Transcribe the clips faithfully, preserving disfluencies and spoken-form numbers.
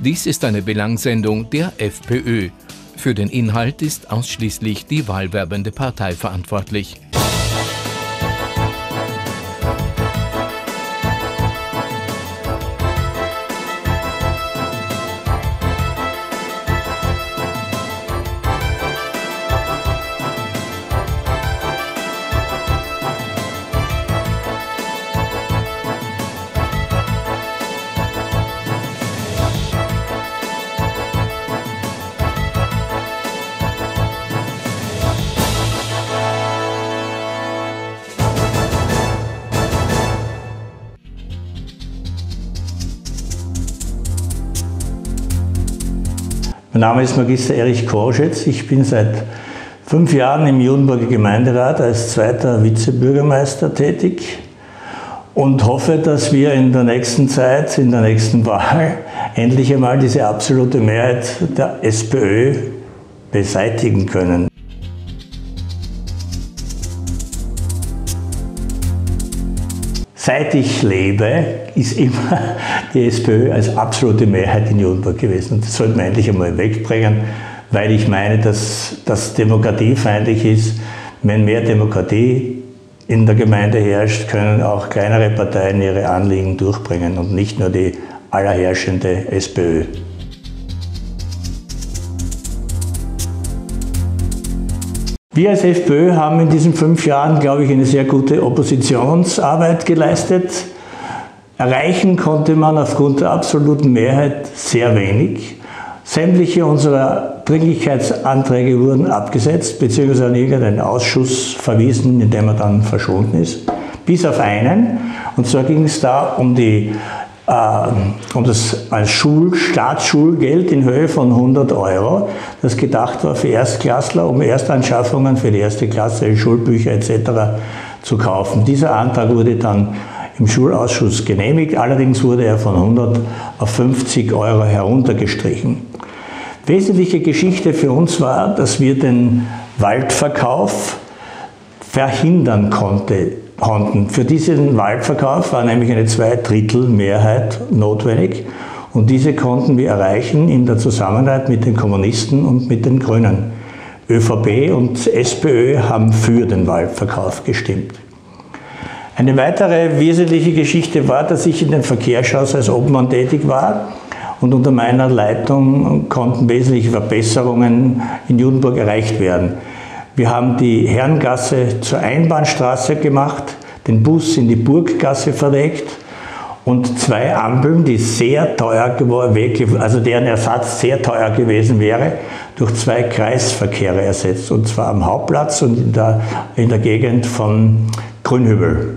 Dies ist eine Belangssendung der FPÖ. Für den Inhalt ist ausschließlich die wahlwerbende Partei verantwortlich. Mein Name ist Magister Erich Koschitz. Ich bin seit fünf Jahren im Judenburger Gemeinderat als zweiter Vizebürgermeister tätig und hoffe, dass wir in der nächsten Zeit, in der nächsten Wahl, endlich einmal diese absolute Mehrheit der SPÖ beseitigen können. Seit ich lebe, ist immer die SPÖ als absolute Mehrheit in Judenburg gewesen. Und das sollten wir endlich einmal wegbringen, weil ich meine, dass das demokratiefeindlich ist. Wenn mehr Demokratie in der Gemeinde herrscht, können auch kleinere Parteien ihre Anliegen durchbringen und nicht nur die allerherrschende SPÖ. Wir als FPÖ haben in diesen fünf Jahren, glaube ich, eine sehr gute Oppositionsarbeit geleistet. Erreichen konnte man aufgrund der absoluten Mehrheit sehr wenig. Sämtliche unserer Dringlichkeitsanträge wurden abgesetzt bzw. an irgendeinen Ausschuss verwiesen, in dem er dann verschwunden ist. Bis auf einen. Und zwar ging es da um die um das als Schul Staatsschulgeld in Höhe von hundert Euro, das gedacht war für Erstklässler, um Erstanschaffungen für die erste Klasse, Schulbücher et cetera zu kaufen. Dieser Antrag wurde dann im Schulausschuss genehmigt, allerdings wurde er von hundert auf fünfzig Euro heruntergestrichen. Wesentliche Geschichte für uns war, dass wir den Waldverkauf verhindern konnten. Für diesen Waldverkauf war nämlich eine Zweidrittelmehrheit notwendig und diese konnten wir erreichen in der Zusammenarbeit mit den Kommunisten und mit den Grünen. ÖVP und SPÖ haben für den Waldverkauf gestimmt. Eine weitere wesentliche Geschichte war, dass ich in den Verkehrsausschuss als Obmann tätig war und unter meiner Leitung konnten wesentliche Verbesserungen in Judenburg erreicht werden. Wir haben die Herrengasse zur Einbahnstraße gemacht, den Bus in die Burggasse verlegt und zwei Ampeln, die sehr teuer geworden, also deren Ersatz sehr teuer gewesen wäre, durch zwei Kreisverkehre ersetzt, und zwar am Hauptplatz und in der, in der Gegend von Grünhübel.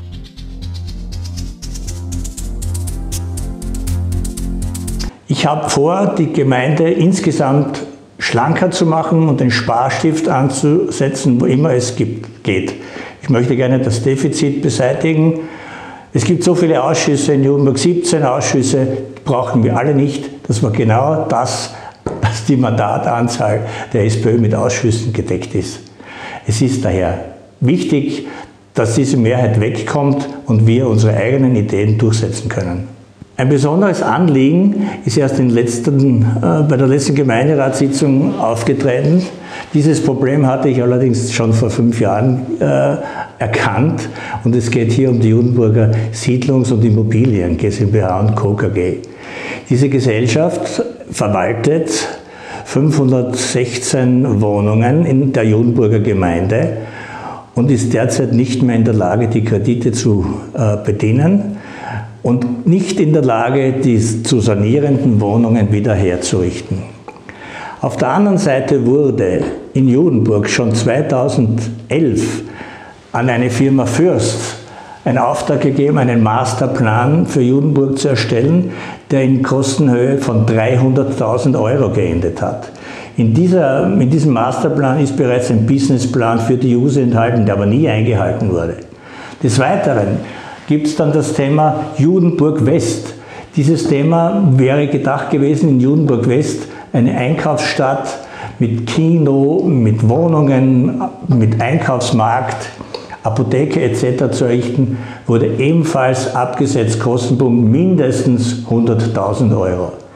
Ich habe vor, die Gemeinde insgesamt schlanker zu machen und den Sparstift anzusetzen, wo immer es gibt, geht. Ich möchte gerne das Defizit beseitigen. Es gibt so viele Ausschüsse in Judenburg, siebzehn Ausschüsse, brauchen wir alle nicht. Das war genau das, dass die Mandatanzahl der SPÖ mit Ausschüssen gedeckt ist. Es ist daher wichtig, dass diese Mehrheit wegkommt und wir unsere eigenen Ideen durchsetzen können. Ein besonderes Anliegen ist erst in letzten, äh, bei der letzten Gemeinderatssitzung aufgetreten. Dieses Problem hatte ich allerdings schon vor fünf Jahren äh, erkannt und es geht hier um die Judenburger Siedlungs- und Immobilien GmbH und Co. K G. Diese Gesellschaft verwaltet fünfhundertsechzehn Wohnungen in der Judenburger Gemeinde und ist derzeit nicht mehr in der Lage, die Kredite zu äh, bedienen und nicht in der Lage, die zu sanierenden Wohnungen wieder herzurichten. Auf der anderen Seite wurde in Judenburg schon zweitausendelf an eine Firma Fürst ein Auftrag gegeben, einen Masterplan für Judenburg zu erstellen, der in Kostenhöhe von dreihunderttausend Euro geendet hat. In, dieser, in diesem Masterplan ist bereits ein Businessplan für die Use enthalten, der aber nie eingehalten wurde. Des Weiteren gibt es dann das Thema Judenburg West. Dieses Thema wäre gedacht gewesen, in Judenburg West eine Einkaufsstadt mit Kino, mit Wohnungen, mit Einkaufsmarkt, Apotheke et cetera zu errichten, wurde ebenfalls abgesetzt, Kostenpunkt mindestens hunderttausend Euro.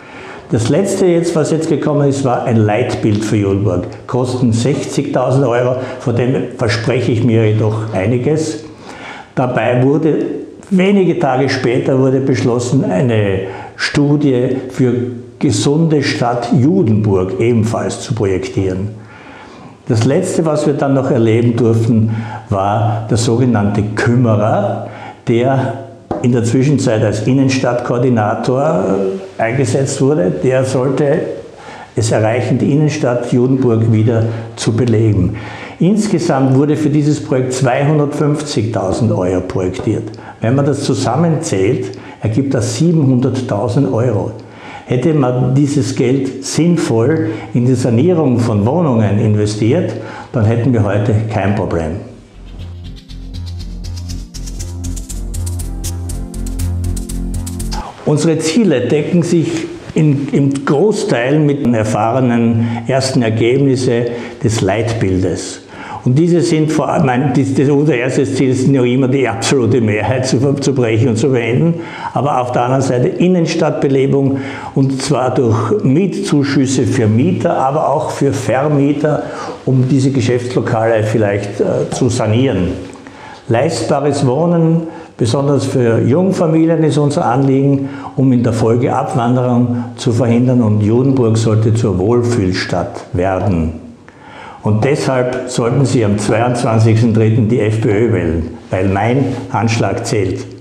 Das letzte jetzt, was jetzt gekommen ist, war ein Leitbild für Judenburg. Kosten sechzigtausend Euro, von dem verspreche ich mir jedoch einiges. Dabei wurde, wenige Tage später wurde beschlossen, eine Studie für gesunde Stadt Judenburg ebenfalls zu projektieren. Das letzte, was wir dann noch erleben durften, war der sogenannte Kümmerer, der in der Zwischenzeit als Innenstadtkoordinator eingesetzt wurde. Der sollte es erreichen, die Innenstadt Judenburg wieder zu beleben. Insgesamt wurde für dieses Projekt zweihundertfünfzigtausend Euro projektiert. Wenn man das zusammenzählt, ergibt das siebenhunderttausend Euro. Hätte man dieses Geld sinnvoll in die Sanierung von Wohnungen investiert, dann hätten wir heute kein Problem. Unsere Ziele decken sich in, im Großteil mit den erfahrenen ersten Ergebnissen des Leitbildes. Und diese sind vor allem, mein, das, das, unser erstes Ziel ist noch immer die absolute Mehrheit zu, zu brechen und zu beenden, aber auf der anderen Seite Innenstadtbelebung, und zwar durch Mietzuschüsse für Mieter, aber auch für Vermieter, um diese Geschäftslokale vielleicht äh, zu sanieren. Leistbares Wohnen, besonders für Jungfamilien, ist unser Anliegen, um in der Folge Abwanderung zu verhindern, und Judenburg sollte zur Wohlfühlstadt werden. Und deshalb sollten Sie am zweiundzwanzigsten dritten die FPÖ wählen, weil mein Handschlag zählt.